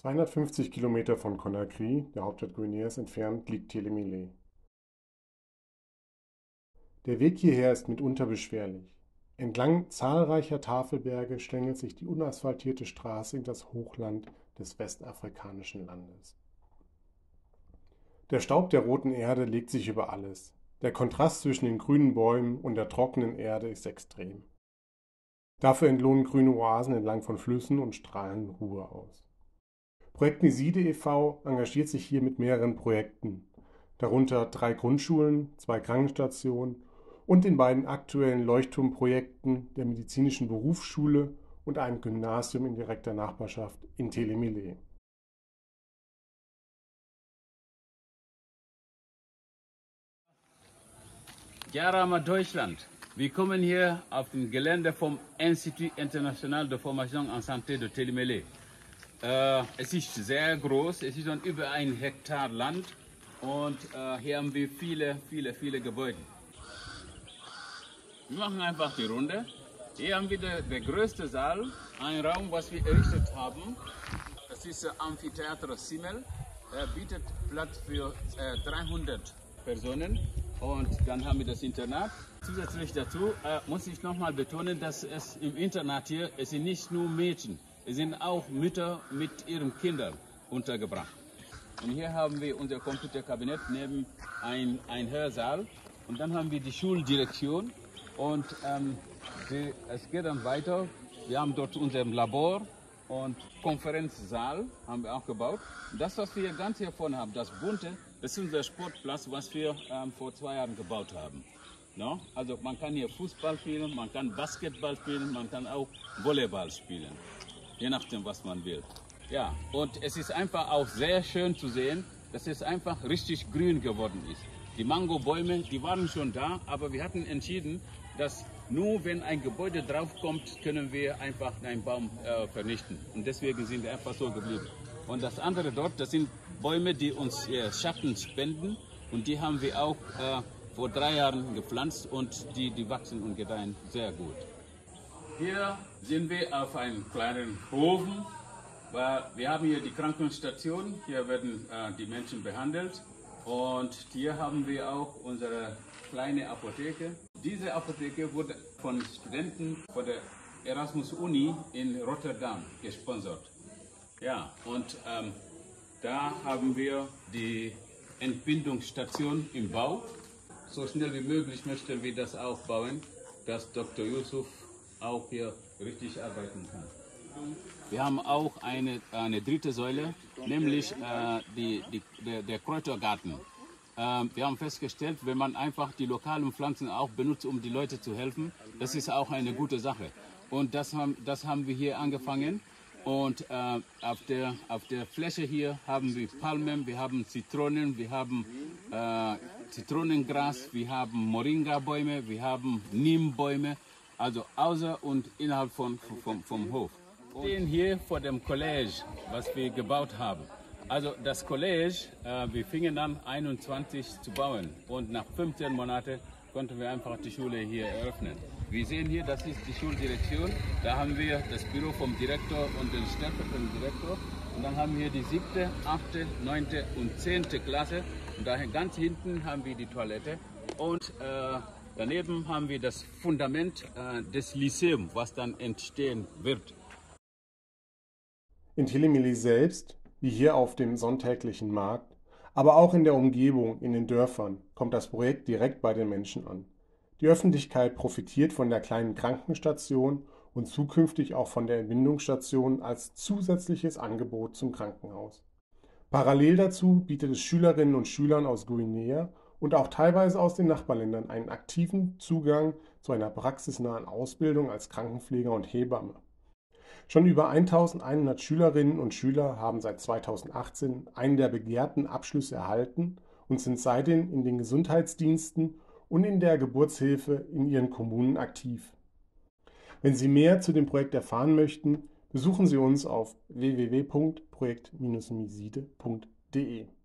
250 Kilometer von Conakry, der Hauptstadt Guineas, entfernt liegt Télémilé. Der Weg hierher ist mitunter beschwerlich. Entlang zahlreicher Tafelberge schlängelt sich die unasphaltierte Straße in das Hochland des westafrikanischen Landes. Der Staub der roten Erde legt sich über alles. Der Kontrast zwischen den grünen Bäumen und der trockenen Erde ist extrem. Dafür entlohnen grüne Oasen entlang von Flüssen und strahlen Ruhe aus. Projekt Niside e.V. engagiert sich hier mit mehreren Projekten, darunter 3 Grundschulen, 2 Krankenstationen und den beiden aktuellen Leuchtturmprojekten der Medizinischen Berufsschule und einem Gymnasium in direkter Nachbarschaft in Télémilé. Jarama Deutschland. Wir kommen hier auf dem Gelände vom Institut International de Formation en Santé de Télémilé. Es ist sehr groß, es ist schon über 1 Hektar Land und hier haben wir viele Gebäude. Wir machen einfach die Runde. Hier haben wir der größte Saal, ein Raum, was wir errichtet haben. Das ist der Amphitheater Simmel. Er bietet Platz für 300 Personen. Und dann haben wir das Internat. Zusätzlich dazu muss ich nochmal betonen, dass es im Internat hier, es sind nicht nur Mädchen, es sind auch Mütter mit ihren Kindern untergebracht. Und hier haben wir unser Computerkabinett neben ein Hörsaal. Und dann haben wir die Schuldirektion. Und es geht dann weiter. Wir haben dort unser Labor und Konferenzsaal haben wir auch gebaut. Das, was wir ganz hier vorne haben, das Bunte, das ist unser Sportplatz, was wir vor 2 Jahren gebaut haben. No? Also man kann hier Fußball spielen, man kann Basketball spielen, man kann auch Volleyball spielen. Je nachdem, was man will. Ja, und es ist einfach auch sehr schön zu sehen, dass es einfach richtig grün geworden ist. Die Mangobäume, die waren schon da, aber wir hatten entschieden, dass nur wenn ein Gebäude draufkommt, können wir einfach einen Baum vernichten. Und deswegen sind wir einfach so geblieben. Und das andere dort, das sind Bäume, die uns Schatten spenden. Und die haben wir auch vor 3 Jahren gepflanzt und die wachsen und gedeihen sehr gut. Hier sind wir auf einem kleinen Hof. Wir haben hier die Krankenstation, hier werden die Menschen behandelt. Und hier haben wir auch unsere kleine Apotheke. Diese Apotheke wurde von Studenten von der Erasmus-Uni in Rotterdam gesponsert. Ja, und da haben wir die Entbindungsstation im Bau. So schnell wie möglich möchten wir das aufbauen, dass Dr. Yusuf auch hier richtig arbeiten kann. Wir haben auch eine 3. Säule, nämlich der Kräutergarten. Wir haben festgestellt, wenn man einfach die lokalen Pflanzen auch benutzt, um die Leute zu helfen, das ist auch eine gute Sache. Und das haben wir hier angefangen. Und auf der Fläche hier haben wir Palmen, wir haben Zitronen, wir haben Zitronengras, wir haben Moringa-Bäume, wir haben Nimbäume, also außer und innerhalb vom Hof. Wir stehen hier vor dem College, was wir gebaut haben. Also das College, wir fingen an 21 zu bauen und nach 15 Monaten konnten wir einfach die Schule hier eröffnen. Wir sehen hier, das ist die Schuldirektion. Da haben wir das Büro vom Direktor und den stellvertretenden Direktor. Und dann haben wir die 7., 8., 9. und 10. Klasse. Und daher ganz hinten haben wir die Toilette. Und daneben haben wir das Fundament des Lyzeums, was dann entstehen wird. In Télémilé selbst, wie hier auf dem sonntäglichen Markt, aber auch in der Umgebung, in den Dörfern, kommt das Projekt direkt bei den Menschen an. Die Öffentlichkeit profitiert von der kleinen Krankenstation und zukünftig auch von der Entbindungsstation als zusätzliches Angebot zum Krankenhaus. Parallel dazu bietet es Schülerinnen und Schülern aus Guinea und auch teilweise aus den Nachbarländern einen aktiven Zugang zu einer praxisnahen Ausbildung als Krankenpfleger und Hebamme. Schon über 1100 Schülerinnen und Schüler haben seit 2018 einen der begehrten Abschlüsse erhalten und sind seitdem in den Gesundheitsdiensten und in der Geburtshilfe in ihren Kommunen aktiv. Wenn Sie mehr zu dem Projekt erfahren möchten, besuchen Sie uns auf www.projekt-niside.de.